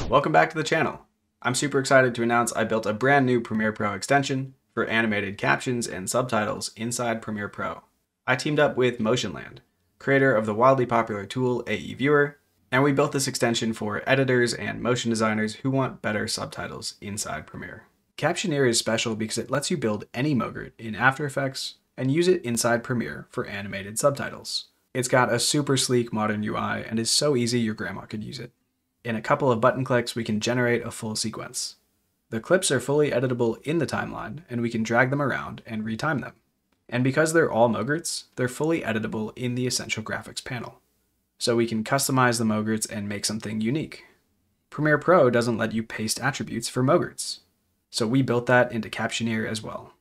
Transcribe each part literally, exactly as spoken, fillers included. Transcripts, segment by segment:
Welcome back to the channel. I'm super excited to announce I built a brand new Premiere Pro extension for animated captions and subtitles inside Premiere Pro. I teamed up with Motionland, creator of the wildly popular tool A E Viewer, and we built this extension for editors and motion designers who want better subtitles inside Premiere. Captioneer is special because it lets you build any mogrt in After Effects and use it inside Premiere for animated subtitles. It's got a super sleek modern U I and is so easy your grandma could use it. In a couple of button clicks, we can generate a full sequence. The clips are fully editable in the timeline, and we can drag them around and retime them. And because they're all mogurts, they're fully editable in the Essential Graphics panel. So we can customize the mogurts and make something unique. Premiere Pro doesn't let you paste attributes for mogurts, so we built that into Captioneer as well.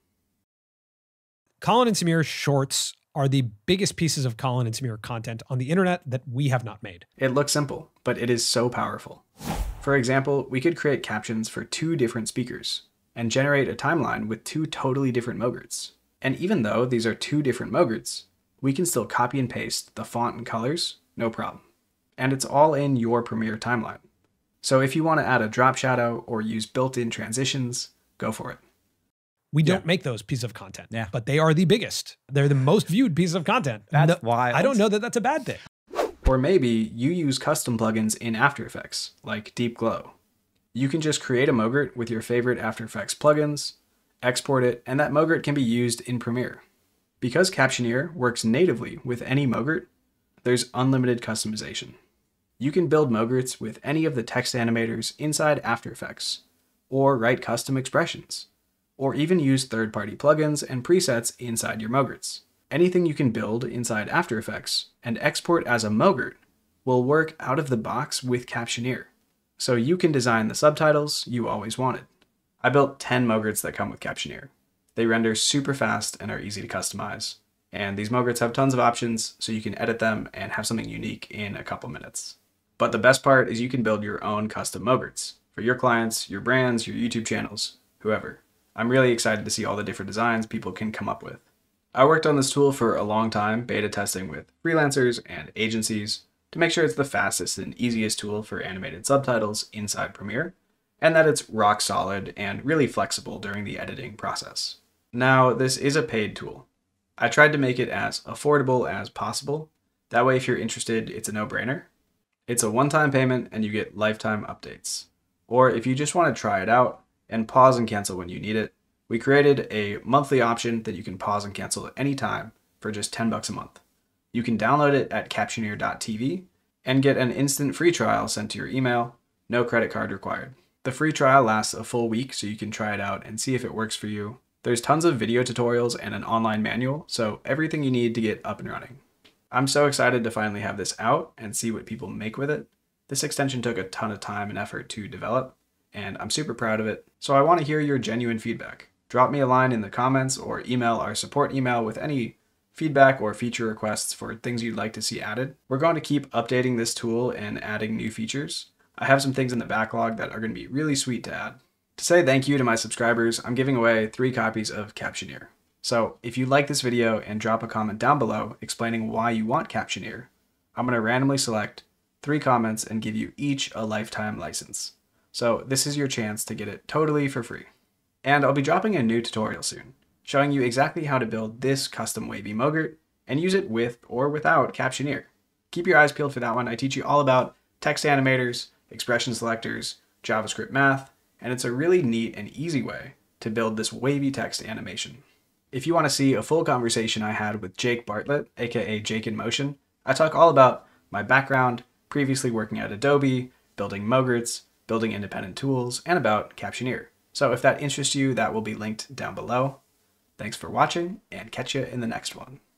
Colin and Samir shorts are the biggest pieces of Colin and Samir content on the internet that we have not made. It looks simple, but it is so powerful. For example, we could create captions for two different speakers and generate a timeline with two totally different mogurts. And even though these are two different mogurts, we can still copy and paste the font and colors, no problem. And it's all in your Premiere timeline. So if you want to add a drop shadow or use built-in transitions, go for it. We don't Yeah. make those pieces of content, Yeah. but they are the biggest. They're the most viewed pieces of content. That's No, wild. I don't know that that's a bad thing. Or maybe you use custom plugins in After Effects, like Deep Glow. You can just create a mogrt with your favorite After Effects plugins, export it, and that mogrt can be used in Premiere. Because Captioneer works natively with any mogrt, there's unlimited customization. You can build mogurts with any of the text animators inside After Effects, or write custom expressions, or even use third-party plugins and presets inside your mogurts. Anything you can build inside After Effects and export as a mogrt will work out of the box with Captioneer, so you can design the subtitles you always wanted. I built ten mogurts that come with Captioneer. They render super fast and are easy to customize, and these mogurts have tons of options so you can edit them and have something unique in a couple minutes. But the best part is you can build your own custom mogurts for your clients, your brands, your YouTube channels, whoever. I'm really excited to see all the different designs people can come up with. I worked on this tool for a long time, beta testing with freelancers and agencies to make sure it's the fastest and easiest tool for animated subtitles inside Premiere, and that it's rock solid and really flexible during the editing process. Now, this is a paid tool. I tried to make it as affordable as possible. That way, if you're interested, it's a no-brainer. It's a one-time payment and you get lifetime updates. Or if you just want to try it out and pause and cancel when you need it, we created a monthly option that you can pause and cancel at any time for just ten bucks a month. You can download it at captioneer dot t v and get an instant free trial sent to your email, no credit card required. The free trial lasts a full week so you can try it out and see if it works for you. There's tons of video tutorials and an online manual, so everything you need to get up and running. I'm so excited to finally have this out and see what people make with it. This extension took a ton of time and effort to develop, and I'm super proud of it, so I want to hear your genuine feedback. Drop me a line in the comments or email our support email with any feedback or feature requests for things you'd like to see added. We're going to keep updating this tool and adding new features. I have some things in the backlog that are going to be really sweet to add. To say thank you to my subscribers, I'm giving away three copies of Captioneer. So if you like this video and drop a comment down below explaining why you want Captioneer, I'm going to randomly select three comments and give you each a lifetime license. So this is your chance to get it totally for free. And I'll be dropping a new tutorial soon, showing you exactly how to build this custom wavy mogrt and use it with or without Captioneer. Keep your eyes peeled for that one. I teach you all about text animators, expression selectors, JavaScript math, and it's a really neat and easy way to build this wavy text animation. If you want to see a full conversation I had with Jake Bartlett, aka Jake in Motion, I talk all about my background, previously working at Adobe, building mogurts, building independent tools, and about Captioneer. So if that interests you, that will be linked down below. Thanks for watching, and catch you in the next one.